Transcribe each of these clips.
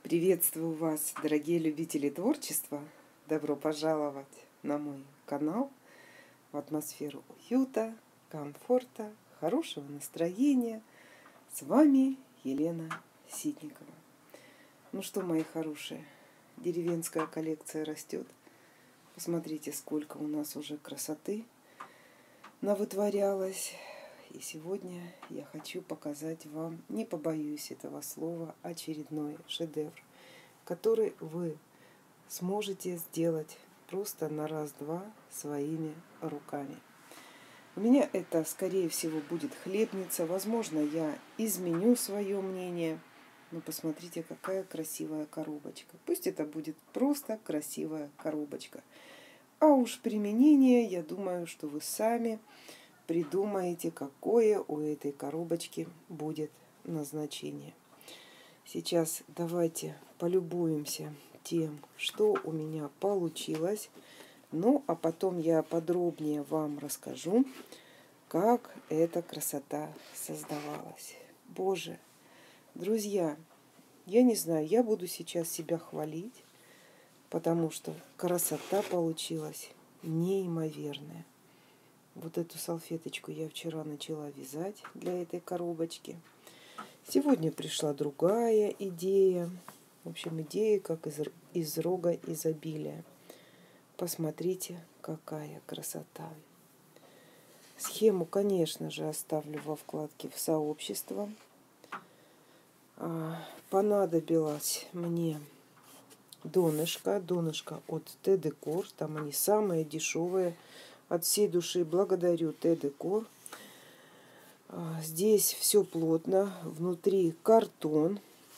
Приветствую вас, дорогие любители творчества! Добро пожаловать на мой канал в атмосферу уюта, комфорта, хорошего настроения. С вами Елена Ситникова. Ну что, мои хорошие, деревенская коллекция растет. Посмотрите, сколько у нас уже красоты навытворялось. И сегодня я хочу показать вам, не побоюсь этого слова, очередной шедевр, который вы сможете сделать просто на раз-два своими руками. У меня это, скорее всего, будет хлебница. Возможно, я изменю свое мнение. Но посмотрите, какая красивая коробочка. Пусть это будет просто красивая коробочка. А уж применение, я думаю, что вы сами придумаете, какое у этой коробочки будет назначение. Сейчас давайте полюбуемся тем, что у меня получилось. Ну, а потом я подробнее вам расскажу, как эта красота создавалась. Боже, друзья, я не знаю, я буду сейчас себя хвалить, потому что красота получилась неимоверная. Вот эту салфеточку я вчера начала вязать для этой коробочки. Сегодня пришла другая идея. В общем, идея как из рога изобилия. Посмотрите, какая красота. Схему, конечно же, оставлю во вкладке «В сообщество». Понадобилось мне донышко от Т-Декор. Там они самые дешевые. От всей души благодарю Т-Декор. Здесь все плотно, внутри картон.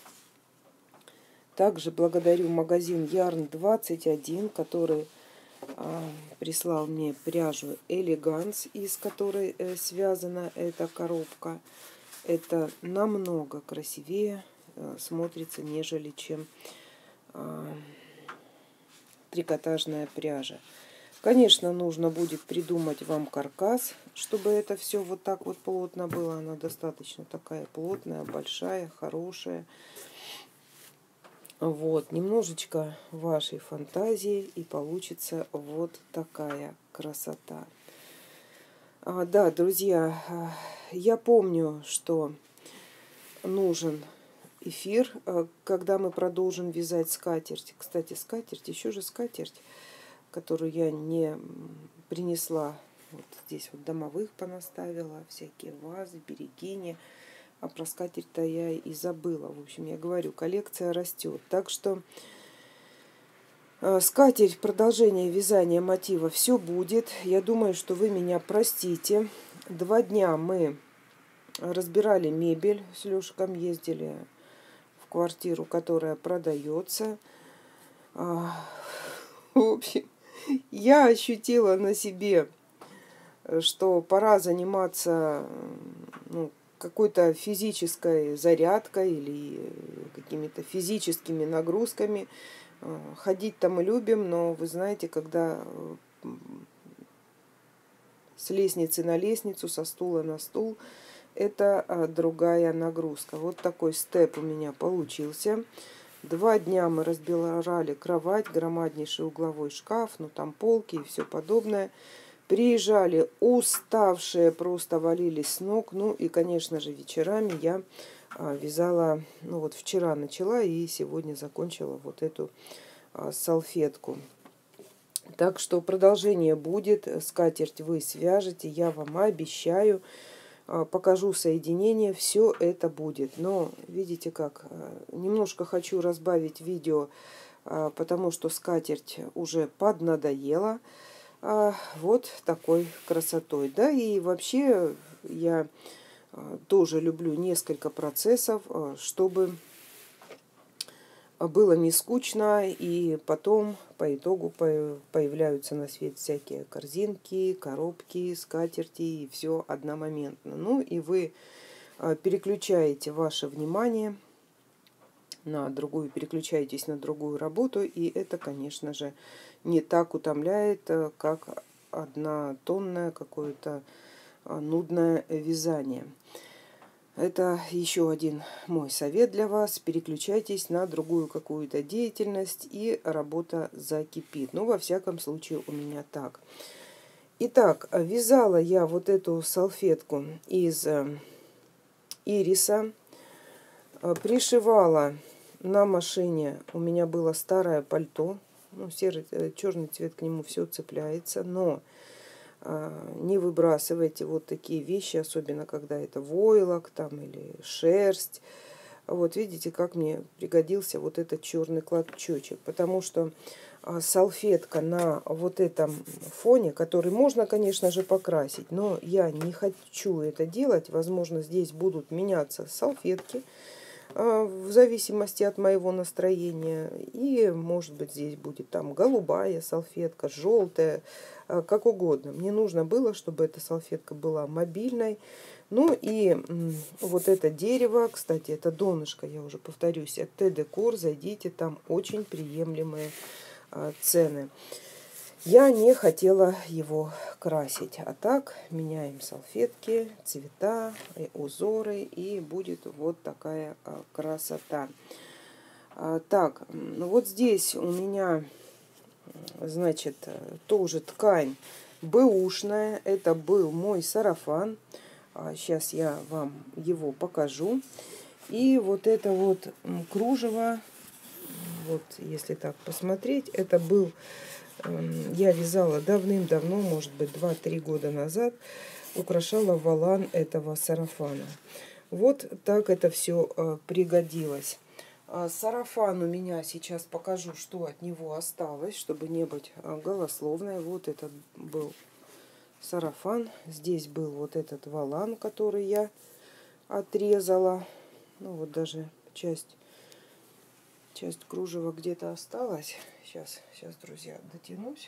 Также благодарю магазин Yarn 21, который прислал мне пряжу Elegance, из которой связана эта коробка. Это намного красивее смотрится, нежели чем трикотажная пряжа. Конечно, нужно будет придумать вам каркас, чтобы это все вот так вот плотно было. Она достаточно такая плотная, большая, хорошая. Вот, немножечко вашей фантазии, и получится вот такая красота. Да, друзья, я помню, что нужен эфир, когда мы продолжим вязать скатерть. Кстати, скатерть, еще же скатерть, которую я не принесла. Вот здесь вот домовых понаставила, всякие вазы, берегини. А про скатерть-то я и забыла. В общем, я говорю, коллекция растет. Так что скатерть, продолжение вязания мотива, все будет. Я думаю, что вы меня простите. 2 дня мы разбирали мебель с Лешиком, ездили в квартиру, которая продается. В общем, я ощутила на себе, что пора заниматься какой-то физической зарядкой или какими-то физическими нагрузками. Ходить-то мы любим, но вы знаете, когда с лестницы на лестницу, со стула на стул, это другая нагрузка. Вот такой степ у меня получился. 2 дня мы разбирали кровать, громаднейший угловой шкаф, там полки и все подобное. Приезжали уставшие, просто валились с ног. Ну и, конечно же, вечерами я вязала, вот вчера начала и сегодня закончила вот эту салфетку. Так что продолжение будет. Скатерть вы свяжете, я вам обещаю. Покажу соединение, все это будет. Но видите как, немножко хочу разбавить видео, потому что скатерть уже поднадоела. Вот такой красотой. Да, и вообще я тоже люблю несколько процессов, чтобы было не скучно, и потом по итогу появляются на свет всякие корзинки, коробки, скатерти, и все одномоментно. Ну и вы переключаете ваше внимание на другую, переключаетесь на другую работу, и это, конечно же, не так утомляет, как однотонное какое-то нудное вязание. Это еще один мой совет для вас. Переключайтесь на другую какую-то деятельность, и работа закипит. Ну, во всяком случае, у меня так. Итак, вязала я вот эту салфетку из ириса. Пришивала на машине. У меня было старое пальто. Ну, серый, черный цвет к нему все цепляется. Но не выбрасывайте вот такие вещи, особенно когда это войлок там или шерсть. Вот видите, как мне пригодился вот этот черный клочочек. Потому что салфетка на вот этом фоне, который можно, конечно же, покрасить, но я не хочу это делать. Возможно, здесь будут меняться салфетки в зависимости от моего настроения. И, может быть, здесь будет там голубая салфетка, желтая, как угодно. Мне нужно было, чтобы эта салфетка была мобильной. Ну и вот это дерево, кстати, это донышко, я уже повторюсь, от Т-Декор. Зайдите, там очень приемлемые цены. Я не хотела его красить, а так меняем салфетки, цвета, узоры, и будет вот такая красота. Так, ну вот здесь у меня, значит, тоже ткань бэушная. Это был мой сарафан. Сейчас я вам его покажу. И вот это вот кружево, вот если так посмотреть, это был... Я вязала давным-давно, может быть, 2-3 года назад, украшала волан этого сарафана. Вот так это все пригодилось. Сарафан у меня, сейчас покажу, что от него осталось, чтобы не быть голословной. Вот этот был сарафан. Здесь был вот этот волан, который я отрезала. Ну вот даже часть кружева где-то осталась. Сейчас, друзья, дотянусь.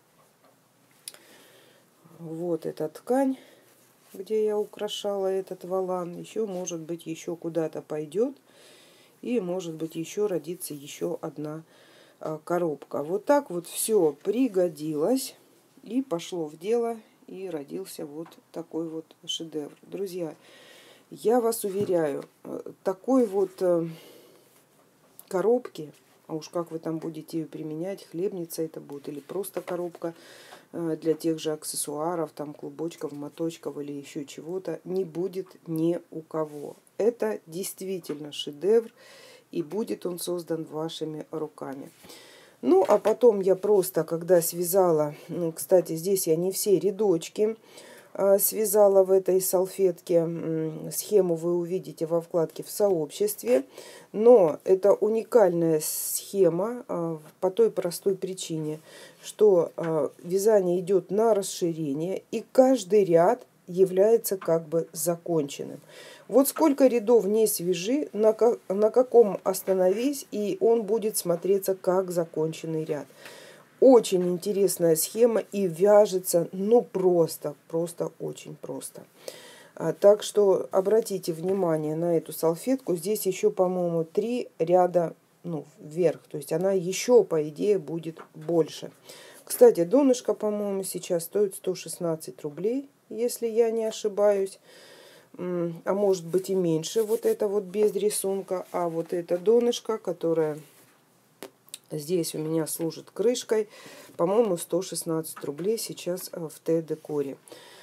Вот эта ткань, где я украшала этот волан. Еще, может быть, еще куда-то пойдет. И, может быть, еще родится еще одна коробка. Вот так вот все пригодилось. И пошло в дело. И родился вот такой вот шедевр. Друзья, я вас уверяю, такой вот коробки, а уж как вы там будете ее применять, хлебница это будет или просто коробка для тех же аксессуаров, там клубочков, моточков или еще чего-то, не будет ни у кого. Это действительно шедевр, и будет он создан вашими руками. Ну, а потом я просто, когда связала, кстати, здесь я не все рядочки связала в этой салфетке. Схему вы увидите во вкладке «В сообществе». Но это уникальная схема по той простой причине, что вязание идет на расширение, и каждый ряд является как бы законченным. Вот сколько рядов не свяжи, на каком остановись, и он будет смотреться как законченный ряд. Очень интересная схема, и вяжется, ну, просто очень просто. Так что обратите внимание на эту салфетку. Здесь еще, по-моему, 3 ряда, ну, вверх. То есть она еще, по идее, будет больше. Кстати, донышко, по-моему, сейчас стоит 116 рублей, если я не ошибаюсь. А может быть и меньше. Вот это вот без рисунка. А вот это донышко, которое... Здесь у меня служит крышкой. По-моему, 116 рублей сейчас в Т-Декоре.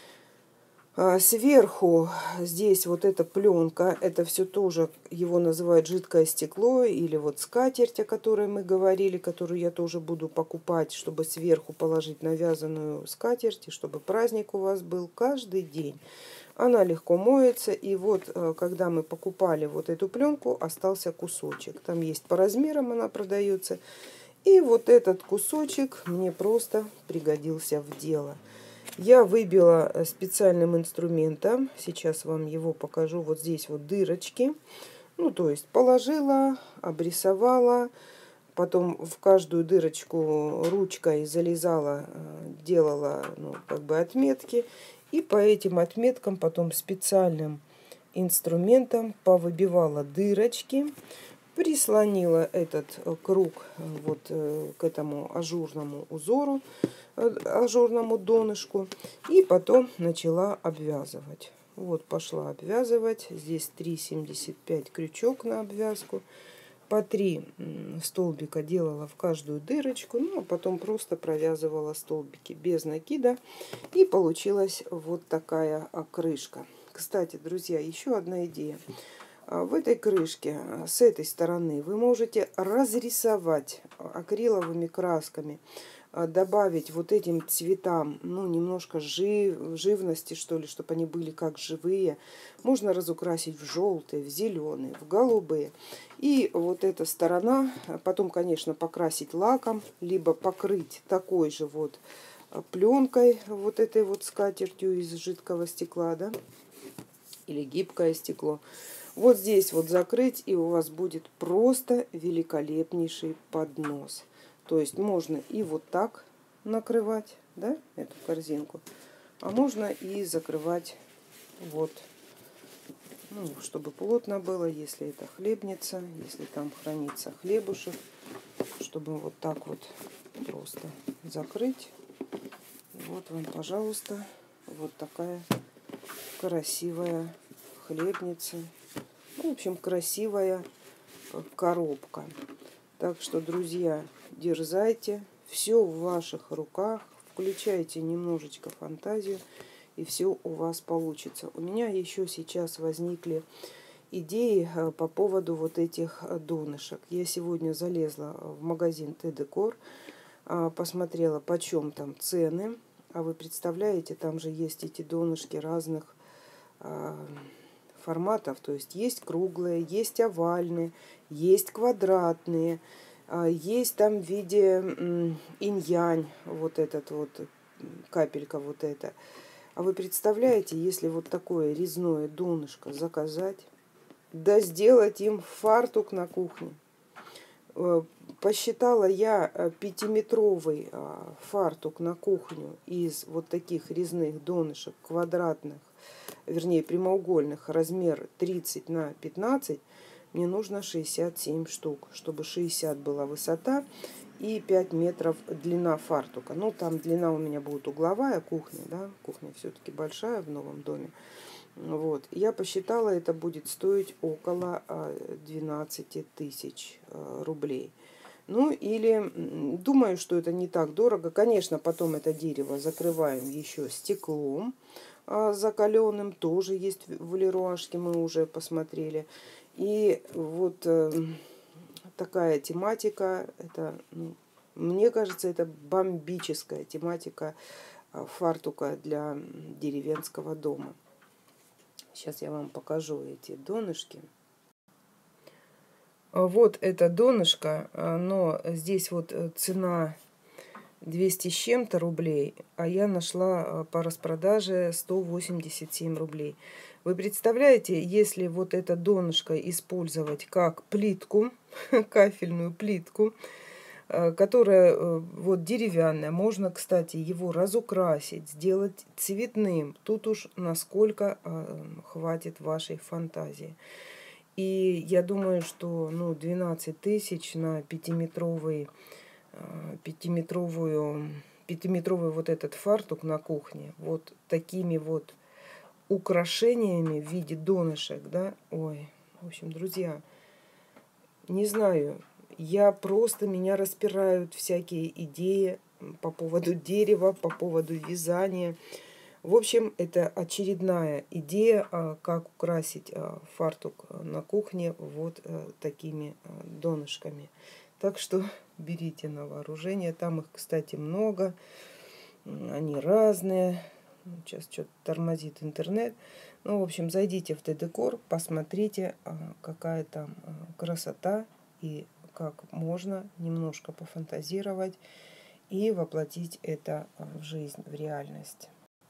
Сверху здесь вот эта пленка. Это все тоже, его называют жидкое стекло. Или вот скатерть, о которой мы говорили. Которую я тоже буду покупать, чтобы сверху положить навязанную скатерть. И чтобы праздник у вас был каждый день. Она легко моется. И вот, когда мы покупали вот эту пленку, остался кусочек. Там есть по размерам, она продается. И вот этот кусочек мне просто пригодился в дело. Я выбила специальным инструментом. Сейчас вам его покажу. Вот здесь вот дырочки. Ну, то есть положила, обрисовала. Потом в каждую дырочку ручкой залезала, делала, ну, как бы отметки. И по этим отметкам потом специальным инструментом повыбивала дырочки, прислонила этот круг вот к этому ажурному узору, ажурному донышку, и потом начала обвязывать. Вот пошла обвязывать. Здесь 3,75 крючок на обвязку. По 3 столбика делала в каждую дырочку. Ну, а потом просто провязывала столбики без накида. И получилась вот такая крышка. Кстати, друзья, еще одна идея. В этой крышке с этой стороны вы можете разрисовать акриловыми красками, добавить вот этим цветам, ну, немножко живности, что ли, чтобы они были как живые. Можно разукрасить в желтые, в зеленые, в голубые. И вот эта сторона, потом, конечно, покрасить лаком, либо покрыть такой же вот пленкой, вот этой вот скатертью из жидкого стекла, да, или гибкое стекло. Вот здесь вот закрыть, и у вас будет просто великолепнейший поднос. То есть можно и вот так накрывать, да, эту корзинку, а можно и закрывать вот, ну, чтобы плотно было, если это хлебница, если там хранится хлебушек, чтобы вот так вот просто закрыть. Вот вам, пожалуйста, вот такая красивая хлебница. В общем, красивая коробка. Так что, друзья, дерзайте. Все в ваших руках. Включайте немножечко фантазию, и все у вас получится. У меня еще сейчас возникли идеи по поводу вот этих донышек. Я сегодня залезла в магазин Т-Декор, посмотрела, почем там цены. А вы представляете, там же есть эти донышки разных форматов, то есть есть круглые, есть овальные, есть квадратные, есть там в виде инь-янь, вот этот вот, капелька вот эта. А вы представляете, если вот такое резное донышко заказать, да сделать им фартук на кухне. Посчитала я 5-метровый фартук на кухню из вот таких резных донышек квадратных, вернее прямоугольных, размер 30 на 15, мне нужно 67 штук, чтобы 60 была высота и 5 метров длина фартука. Ну, там длина у меня будет угловая кухня, да, кухня все-таки большая в новом доме. Вот, я посчитала, это будет стоить около 12 тысяч рублей. Ну, или думаю, что это не так дорого. Конечно, потом это дерево закрываем еще стеклом закаленным. Тоже есть в Леруашке, мы уже посмотрели. И вот такая тематика, это, ну, мне кажется, это бомбическая тематика фартука для деревенского дома. Сейчас я вам покажу эти донышки. Вот это донышко, но здесь вот цена 200 с чем-то рублей, а я нашла по распродаже 187 рублей. Вы представляете, если вот это донышко использовать как плитку, кафельную плитку, которая вот деревянная, можно, кстати, его разукрасить, сделать цветным. Тут уж насколько хватит вашей фантазии. И я думаю, что, ну, 12 тысяч на 5-метровый вот этот фартук на кухне, вот такими вот украшениями в виде донышек, да, ой, в общем, друзья, не знаю, меня распирают всякие идеи по поводу дерева, по поводу вязания. В общем, это очередная идея, как украсить фартук на кухне вот такими донышками. Так что берите на вооружение. Там их, кстати, много. Они разные. Сейчас что-то тормозит интернет. Ну, в общем, зайдите в Т-Декор, посмотрите, какая там красота и как можно немножко пофантазировать и воплотить это в жизнь, в реальность.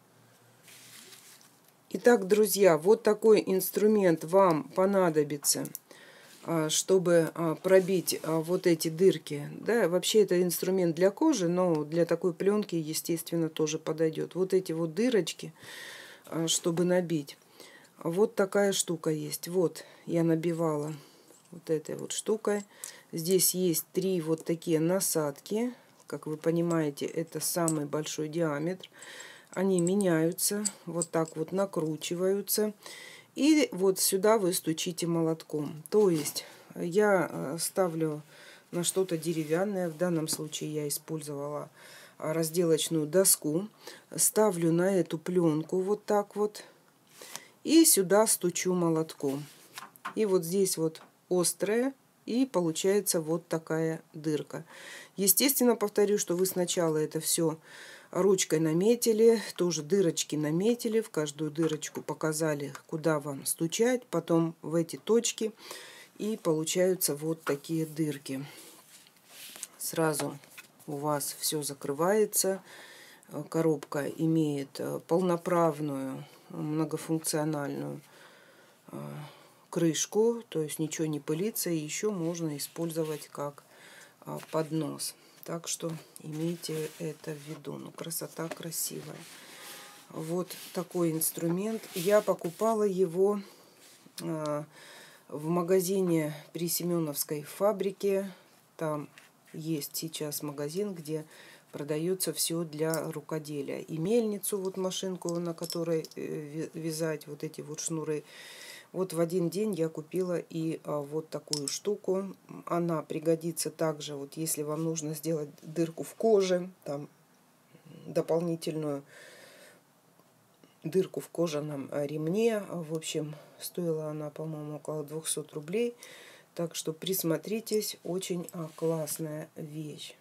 Итак, друзья, вот такой инструмент вам понадобится, чтобы пробить вот эти дырки. Да, вообще это инструмент для кожи, но для такой пленки, естественно, тоже подойдет. Вот эти вот дырочки, чтобы набить. Вот такая штука есть. Вот я набивала вот этой вот штукой. Здесь есть 3 вот такие насадки. Как вы понимаете, это самый большой диаметр. Они меняются, вот так вот накручиваются. И вот сюда вы стучите молотком. То есть я ставлю на что-то деревянное. В данном случае я использовала разделочную доску. Ставлю на эту пленку вот так вот. И сюда стучу молотком. И вот здесь вот острая. И получается вот такая дырка. Естественно, повторю, что вы сначала это все ручкой наметили, тоже дырочки наметили, в каждую дырочку показали, куда вам стучать, потом в эти точки, и получаются вот такие дырки. Сразу у вас все закрывается, коробка имеет полноправную многофункциональную крышку, то есть ничего не пылится, и еще можно использовать как поднос. Так что имейте это в виду. Ну, красота красивая. Вот такой инструмент. Я покупала его в магазине при Семеновской фабрике. Там есть сейчас магазин, где продается все для рукоделия. И мельницу, вот машинку, на которой вязать вот эти вот шнуры. Вот в один день я купила и вот такую штуку. Она пригодится также, вот если вам нужно сделать дырку в коже, там дополнительную дырку в кожаном ремне. В общем, стоила она, по-моему, около 200 рублей. Так что присмотритесь, очень классная вещь.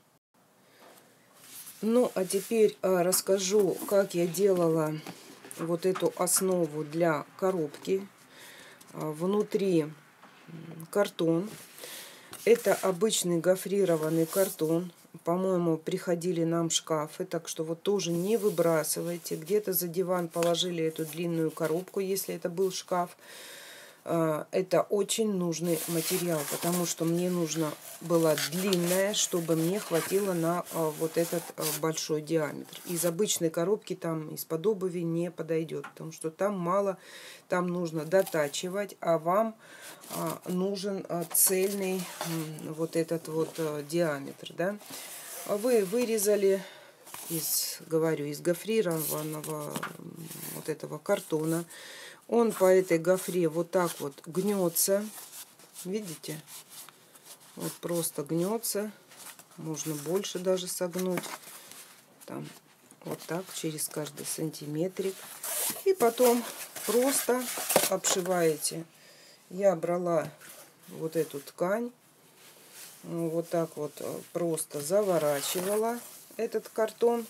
Ну, а теперь расскажу, как я делала вот эту основу для коробки. Внутри картон. Это обычный гофрированный картон. По-моему, приходили нам шкафы, так что вот тоже не выбрасывайте. Где-то за диван положили эту длинную коробку, если это был шкаф. Это очень нужный материал, потому что мне нужна была длинная, чтобы мне хватило на вот этот большой диаметр. Из обычной коробки, там из-под обуви не подойдет, потому что там мало, там нужно дотачивать, а вам нужен цельный вот этот вот диаметр, да. Вы вырезали из гофрированного вот этого картона. Он по этой гофре вот так вот гнется. Видите? Вот просто гнется. Можно больше даже согнуть. Там вот так через каждый сантиметрик. И потом просто обшиваете. Я брала вот эту ткань. Вот так вот просто заворачивала этот картон.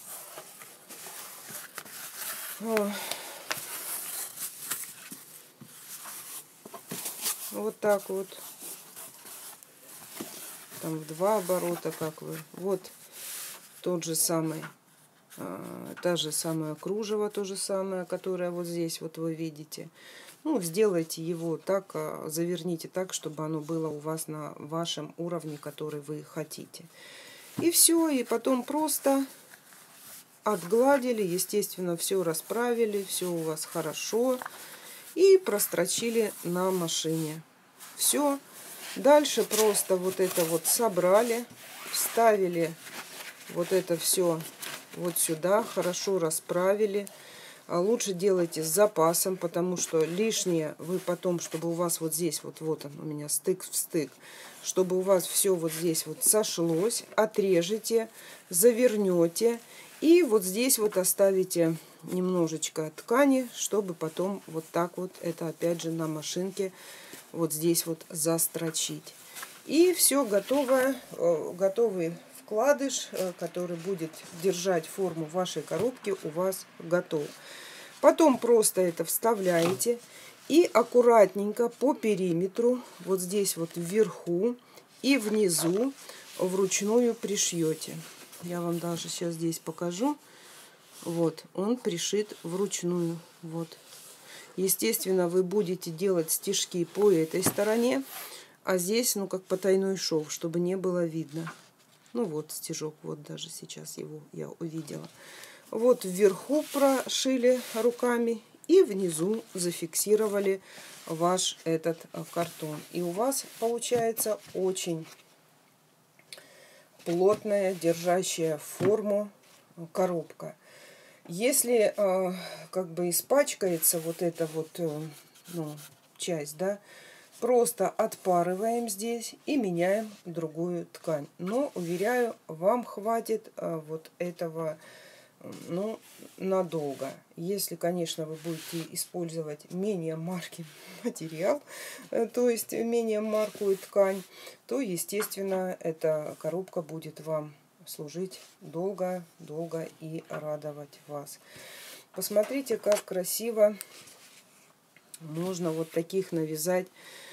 Вот так вот. Там в 2 оборота, как вы. Вот тот же самый, та же самая кружево, то же самое, которое вот здесь вот вы видите. Ну, сделайте его так, заверните так, чтобы оно было у вас на вашем уровне, который вы хотите. И все, и потом просто отгладили, естественно, все расправили, все у вас хорошо. И прострочили на машине. Все. Дальше просто вот это вот собрали, вставили вот это все вот сюда, хорошо расправили. А лучше делайте с запасом, потому что лишнее вы потом, чтобы у вас вот здесь вот он у меня стык в стык, чтобы у вас все вот здесь вот сошлось, отрежете, завернете и вот здесь вот оставите немножечко ткани, чтобы потом вот так вот это опять же на машинке вот здесь вот застрочить. И все готово, готовый вкладыш, который будет держать форму вашей коробки, у вас готов. Потом просто это вставляете и аккуратненько по периметру, вот здесь вот вверху и внизу вручную пришьете. Я вам даже сейчас здесь покажу. Вот, он пришит вручную. Вот. Естественно, вы будете делать стежки по этой стороне, а здесь, ну, как потайной шов, чтобы не было видно. Ну, вот стежок, вот даже сейчас его я увидела. Вот вверху прошили руками и внизу зафиксировали ваш этот картон. И у вас получается очень плотная, держащая форму коробка. Если как бы испачкается вот эта вот ну, часть, да, просто отпарываем здесь и меняем другую ткань. Но, уверяю, вам хватит вот этого, ну, надолго. Если, конечно, вы будете использовать менее маркий материал, то есть менее маркую ткань, то, естественно, эта коробка будет вам служить долго-долго и радовать вас. Посмотрите, как красиво можно вот таких навязать.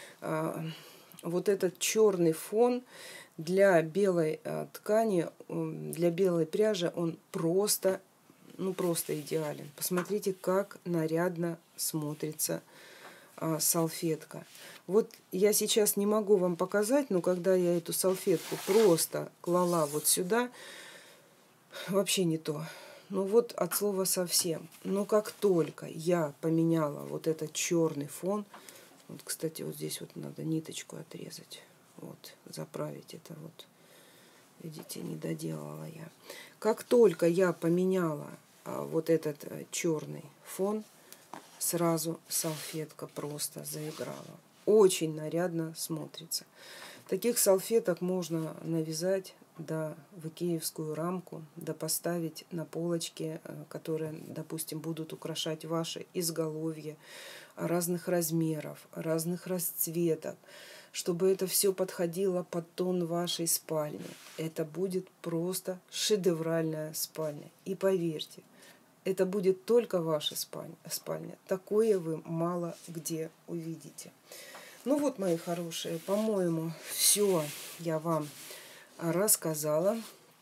Вот этот черный фон для белой ткани, для белой пряжи, он просто, ну просто идеален. Посмотрите, как нарядно смотрится салфетка. Вот я сейчас не могу вам показать, но когда я эту салфетку просто клала вот сюда, вообще не то. Ну вот от слова совсем. Но как только я поменяла вот этот черный фон, вот, кстати, вот здесь вот надо ниточку отрезать, вот, заправить это вот, видите, не доделала я. Как только я поменяла вот этот черный фон, сразу салфетка просто заиграла. Очень нарядно смотрится. Таких салфеток можно навязать, да, в икеевскую рамку, да поставить на полочке, которые, допустим, будут украшать ваши изголовья разных размеров, разных расцветок, чтобы это все подходило под тон вашей спальни. Это будет просто шедевральная спальня. И поверьте, это будет только ваша спальня. Такое вы мало где увидите. Ну вот, мои хорошие, по-моему, все я вам рассказала.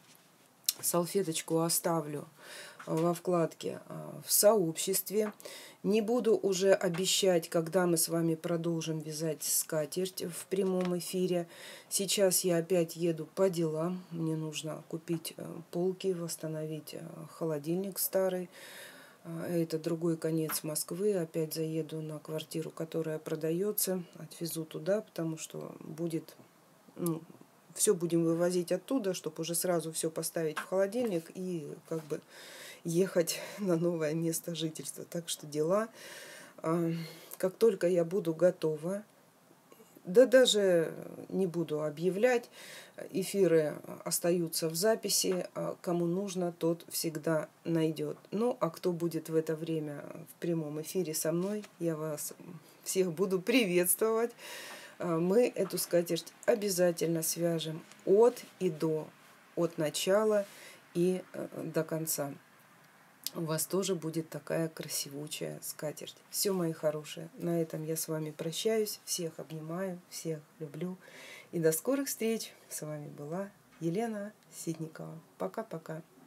Салфеточку оставлю во вкладке «В сообществе». Не буду уже обещать, когда мы с вами продолжим вязать скатерть в прямом эфире. Сейчас я опять еду по делам. Мне нужно купить полки, восстановить холодильник старый. Это другой конец Москвы. Опять заеду на квартиру, которая продается. Отвезу туда, потому что будет... Ну, все будем вывозить оттуда, чтобы уже сразу все поставить в холодильник и как бы ехать на новое место жительства. Так что дела. Как только я буду готова, да даже не буду объявлять, эфиры остаются в записи, кому нужно, тот всегда найдет. Ну, а кто будет в это время в прямом эфире со мной, я вас всех буду приветствовать. Мы эту скатерть обязательно свяжем от и до, от начала и до конца. У вас тоже будет такая красивучая скатерть. Все, мои хорошие, на этом я с вами прощаюсь. Всех обнимаю, всех люблю. И до скорых встреч. С вами была Елена Ситникова. Пока-пока.